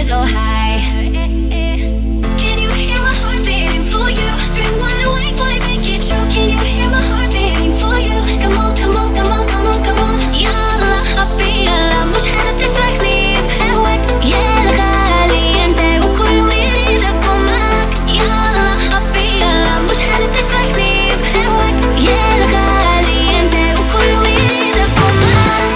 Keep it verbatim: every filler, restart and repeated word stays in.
so high. Can you hear my heart beating for you? Drink wine awake, why make it true? Can you hear my heart beating for you? Come on, come on, come on, come on, come on. يلا حبي يلا مش حتشركني بهواك. يلا غالي انت وكله يريدكم معاك. يلا حبي يلا مش حتشركني بهواك. يلا غالي انت وكله يريدكم معاك.